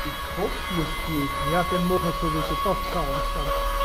Die Kopfmuskel. Ja, dann machen wir sowieso das ganz.